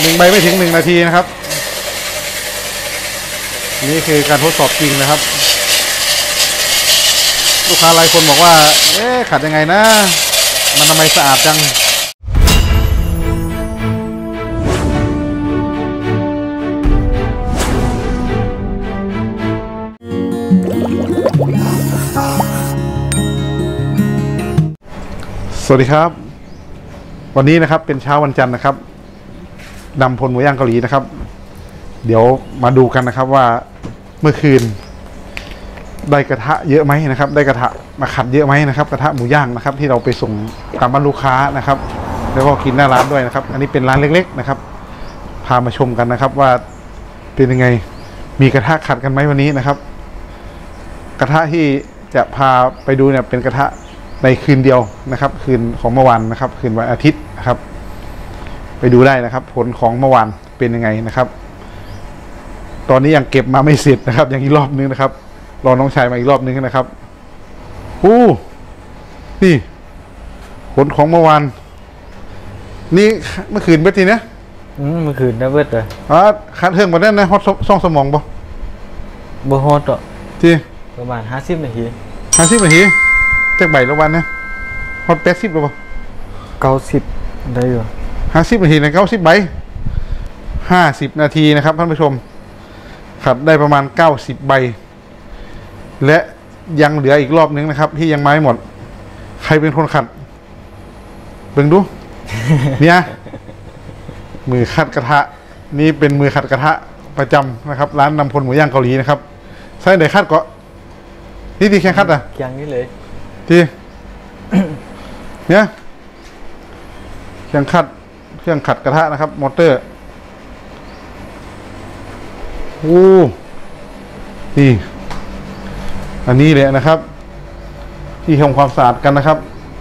1 ใบไม่ถึง1 นาทีนะครับนี่คือการทดสอบจริงนะครับลูกค้าหลายคนบอกว่าขัดยังไงนะมันทำไมสะอาดจังสวัสดีครับวันนี้นะครับเป็นเช้าวันจันทร์นะครับนำพลหมูย่างเกาหลีนะครับเดี๋ยวมาดูกันนะครับว่าเมื่อคืนได้กระทะเยอะไหมนะครับได้กระทะมาขัดเยอะไหมนะครับกระทะหมูย่างนะครับที่เราไปส่งตามบ้านลูกค้านะครับแล้วก็กินหน้าร้านด้วยนะครับอันนี้เป็นร้านเล็กๆนะครับพามาชมกันนะครับว่าเป็นยังไงมีกระทะขัดกันไหมวันนี้นะครับกระทะที่จะพาไปดูเนี่ยเป็นกระทะในคืนเดียวนะครับคืนของเมื่อวานนะครับคืนวันอาทิตย์นะครับไปดูได้นะครับผลของเมื่อวานเป็นยังไงนะครับตอนนี้ยังเก็บมาไม่เสร็จนะครับยังอีกรอบนึงนะครับรอน้องชายมาอีกรอบนึงนะครับนี่ผลของเมื่อวานนี่เมื่อคืนเบ็ดทีเนี้ยเมื่อคืนนะเบ็ดเลยคัดเทิงมาได้นะฮอตซ่องสมองบ่ฮอตอ่ะที่ประมาณ50 นาที 50 นาทีจากใบละวันนะฮอต80หรือเปล่า 90ได้อยู่ 50 นาทีใน90 ใบ50 นาทีนะครับท่านผู้ชมขัดได้ประมาณ90 ใบและยังเหลืออีกรอบนึงนะครับที่ยังไม่หมดใครเป็นคนขัดเบิ่งดู เนี่ยมือขัดกระทะนี่เป็นมือขัดกระทะประจำนะครับร้านนำพลหมูย่างเกาหลีนะครับใช่ไหนขัดก็นี่ที่แข่งขัดอ่ะแข่งนี่เลยที่ เนี่ยเครื่องขัดกระทะนะครับมอเตอร์นี่อันนี้เลยนะครับที่ทำความสะอาดกันนะครับ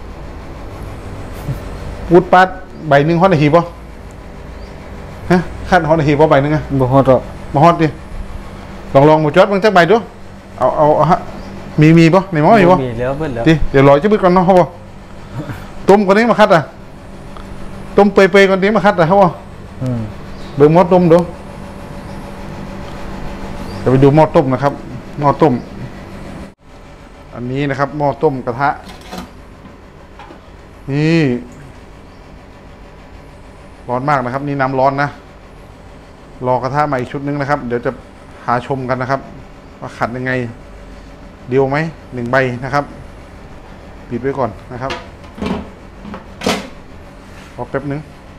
วุดปัดใบหนึ่งฮอตนาทีป่ะฮะขั้นฮอตนาทีป่ะใบหนึ่งอะบ่ฮอตอ่ะบ่ฮอตดิลองหมูจอดมึงจะใบดูเอาฮะมีป่ะในหม้อมีป่ะมีแล้วเบิ้ลแล้วดิเดี๋ยวรอจะบึกก่อนเนาะเขาป่ะต้มก่อนนี้มาคัดอ่ะต้มเปื่อยๆก่อนนี้มาคัดอ่ะเขาป่ะเบิ่งหม้อต้มดูจะไปดูหม้อต้มนะครับหม้อต้มอันนี้นะครับหม้อต้มกระทะนี่ร้อนมากนะครับนี่น้ำร้อนนะรอกระทะมาอีกชุดนึงนะครับเดี๋ยวจะหาชมกันนะครับว่าขัดยังไงเดียวไหม1 ใบนะครับปิดไว้ก่อนนะครับรอแป๊บนึง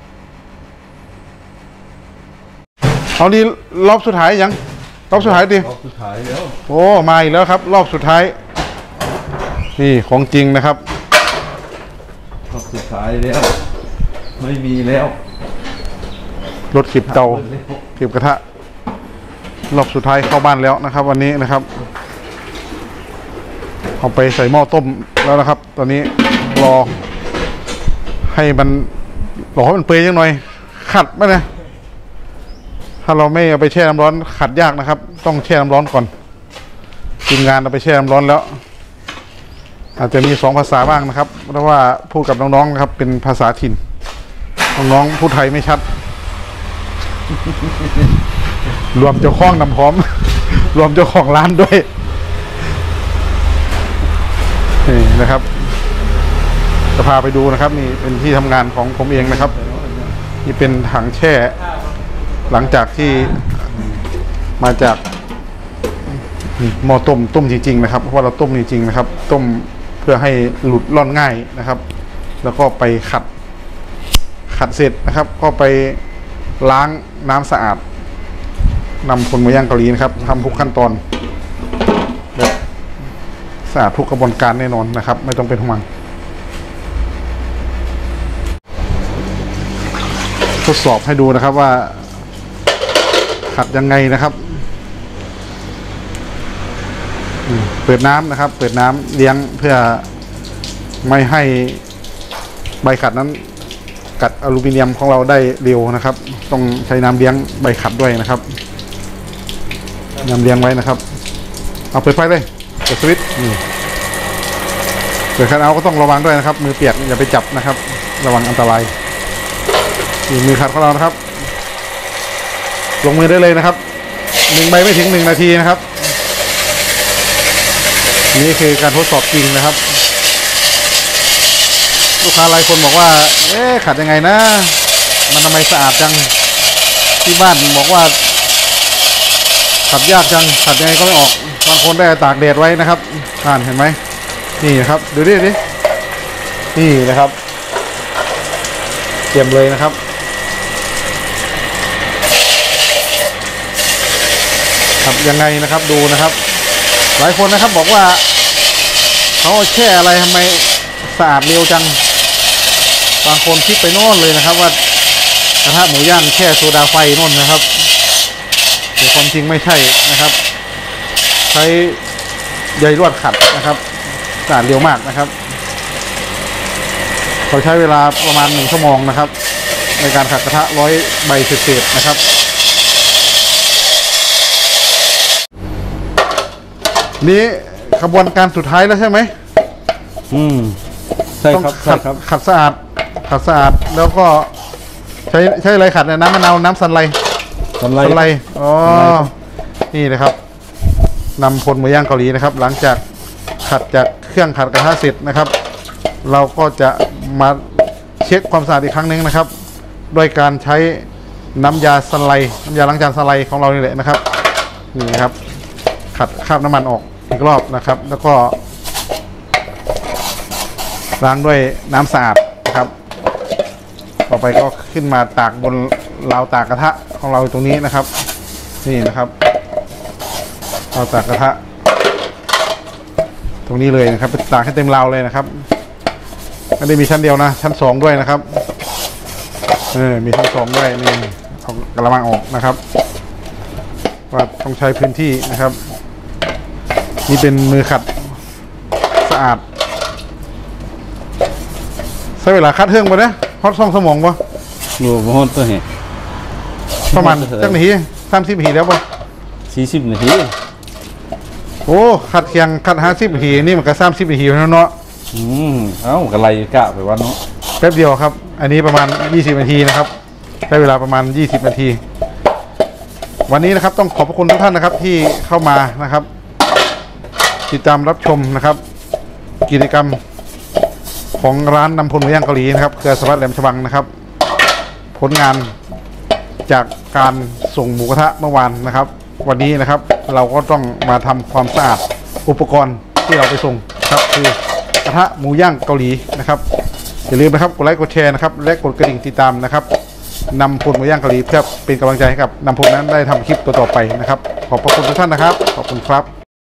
เอานี่รอบสุดท้ายยังรอบสุดท้ายดิรอบสุดท้ายแล้วโอ้มาอีกแล้วครับรอบสุดท้ายนี่ของจริงนะครับรอบสุดท้ายแล้วไม่มีแล้วรถเก็บเตาเก็บกระทะรอบสุดท้ายเข้าบ้านแล้วนะครับวันนี้นะครับเอาไปใส่หม้อต้มแล้วนะครับตอนนี้รอให้มันเปื่อยยังหน่อยขัดไหมนะถ้าเราไม่เอาไปแช่น้ำร้อนขัดยากนะครับต้องแช่น้ำร้อนก่อนทีมงานเอาไปแช่น้ำร้อนแล้วอาจจะมี2 ภาษาบ้างนะครับเพราะว่าพูดกับน้องๆนะครับเป็นภาษาถิ่นน้องๆพูดไทยไม่ชัด รวมเจ้าของนำพร้อม รวมเจ้าของร้านด้วยนี่นะครับจะพาไปดูนะครับนี่เป็นที่ทำงานของผมเองนะครับนี่เป็นถังแช่หลังจากที่มาจากหม้อต้มจริงๆนะครับเพราะว่าเราต้มจริงๆนะครับต้มเพื่อให้หลุดร่อนง่ายนะครับแล้วก็ไปขัดเสร็จนะครับก็ไปล้างน้ำสะอาดนำพลหมูย่างเกาหลีนะครับทำทุกขั้นตอนแบบสะอาดทุกกระบวนการแน่นอนนะครับไม่ต้องเป็นห่วงทดสอบให้ดูนะครับว่าขัดยังไงนะครับเปิดน้ำนะครับเปิดน้ำเลี้ยงเพื่อไม่ให้ใบขัดนั้นกัดอลูมิเนียมของเราได้เร็วนะครับต้องใช้น้ำเลี้ยงใบขัดด้วยนะครับน้ำเลี้ยงไว้นะครับเอาเปิดไฟเลยเปิดสวิตช์เปิดคันเอาก็ต้องระวังด้วยนะครับมือเปียกอย่าไปจับนะครับระวังอันตรายมือขัดของเรานะครับลงมือได้เลยนะครับ1 ใบไม่ถึง1 นาทีนะครับนี่คือการทดสอบจริงนะครับลูกค้าหลายคนบอกว่าขัดยังไงนะมันทำไมสะอาดจังที่บ้านบอกว่าขัดยากจังขัดยังไงก็ไม่ออกบางคนได้ตากแดดไว้นะครับเห็นไหมนี่นะครับดูดินี่นะครับเตรียมเลยนะครับครับยังไงนะครับดูนะครับหลายคนนะครับบอกว่าเขาแช่อะไรทำไมสะอาดเร็วจังบางคนคิดไปโน่นเลยนะครับว่ากระทะหมูย่างแช่โซดาไฟโน่นนะครับแต่ความจริงไม่ใช่นะครับใช้ใยลวดขัดนะครับสะอาดเร็วมากนะครับเขาใช้เวลาประมาณ1 ชั่วโมงนะครับในการขัดกระทะ100 ใบเศษๆนะครับนี่ขบวนการสุดท้ายแล้วใช่ไหมใช่ครับใช่ครับขัดสะอาดแล้วก็ใช้อะไรขัดเนี่ยน้ำมะนาวน้ำสันไลอ๋อนี่นะครับนำพลหมูย่างเกาหลีนะครับ หลังจากขัดจากเครื่องขัดกระทะเสร็จนะครับ เราก็จะมาเช็คความสะอาดอีกครั้งนึงนะครับโดยการใช้น้ำยาสันไลน้ำยาล้างจานสันไลของเรานี่แหละนะครับนี่นะครับขัดคราบน้ำมันออกอีกรอบนะครับแล้วก็ล้างด้วยน้ำสะอาดนะครับต่อไปก็ขึ้นมาตากบนราวตากกระทะของเราตรงนี้นะครับนี่นะครับราวตากกระทะตรงนี้เลยนะครับตากให้เต็มราวเลยนะครับไม่ได้มีชั้นเดียวนะชั้น2ด้วยนะครับมีชั้น2ด้วยนี่เอากระมังออกนะครับว่าต้องใช้พื้นที่นะครับนี่เป็นมือขัดสะอาดใช้เวลาคัดเครื่องไปนะฮอต2 ชั่วโมงปะอยู่ฮอตตัวเหี้ยประมาณจังนาที30 นาทีแล้วปะ 40 นาทีโอ้ขัดเคียงขัด50 นาทีนี่มันก็30 นาทีแล้วเนาะกระไรกะไปวันเนาะแป๊บเดียวครับอันนี้ประมาณ20 นาทีนะครับใช้เวลาประมาณ20 นาทีวันนี้นะครับต้องขอบพระคุณทุกท่านนะครับที่เข้ามานะครับติดตามรับชมนะครับกิจกรรมของร้านนำพลหมูย่างเกาหลีนะครับเครือสวัสดิ์แหลมฉบังนะครับผลงานจากการส่งหมูกระทะเมื่อวานนะครับวันนี้นะครับเราก็ต้องมาทำความสะอาดอุปกรณ์ที่เราไปส่งครับคือกระทะหมูย่างเกาหลีนะครับอย่าลืมนะครับกดไลค์กดแชร์นะครับและกดกระดิ่งติดตามนะครับนำพลหมูย่างเกาหลีเพื่อเป็นกำลังใจให้กับนำพลนั้นได้ทำคลิปต่อไปนะครับขอบพระคุณทุกท่านนะครับขอบคุณครับ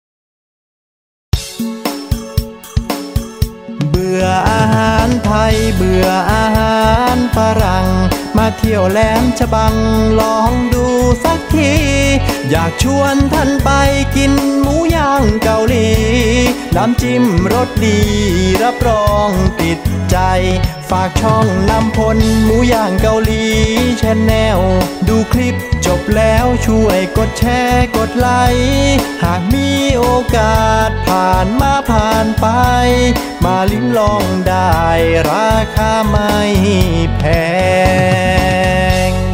เบื่ออาหารไทยเบื่ออาหารฝรั่งมาเที่ยวแหลมฉบังลองดูสักทีอยากชวนท่านไปกินหมูย่างเกาหลีน้ำจิ้มรสดีรับรองติดใจฝากช่องนำพลหมูย่างเกาหลีแชนแนลดูคลิปจบแล้วช่วยกดแชร์กดไลค์หากมีโอกาสผ่านไปมาลิ้มลองได้ราคาไม่แพง